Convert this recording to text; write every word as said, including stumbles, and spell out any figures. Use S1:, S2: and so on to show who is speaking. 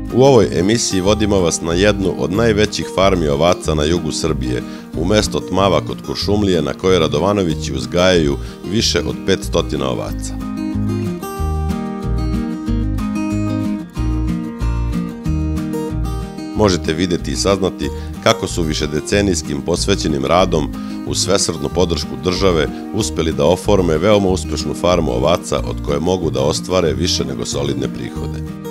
S1: U ovoj emisiji vodimo vas na jednu od najvećih farmi ovaca na jugu Srbije, u mesto Tmava kod Kuršumlije, na kojoj Radovanovići uzgajaju više od petsto ovaca. Možete vidjeti i saznati kako su višedecenijskim posvećenim radom uz svesrdnu podršku države uspjeli da oforme veoma uspešnu farmu ovaca od koje mogu da ostvare više nego solidne prihode.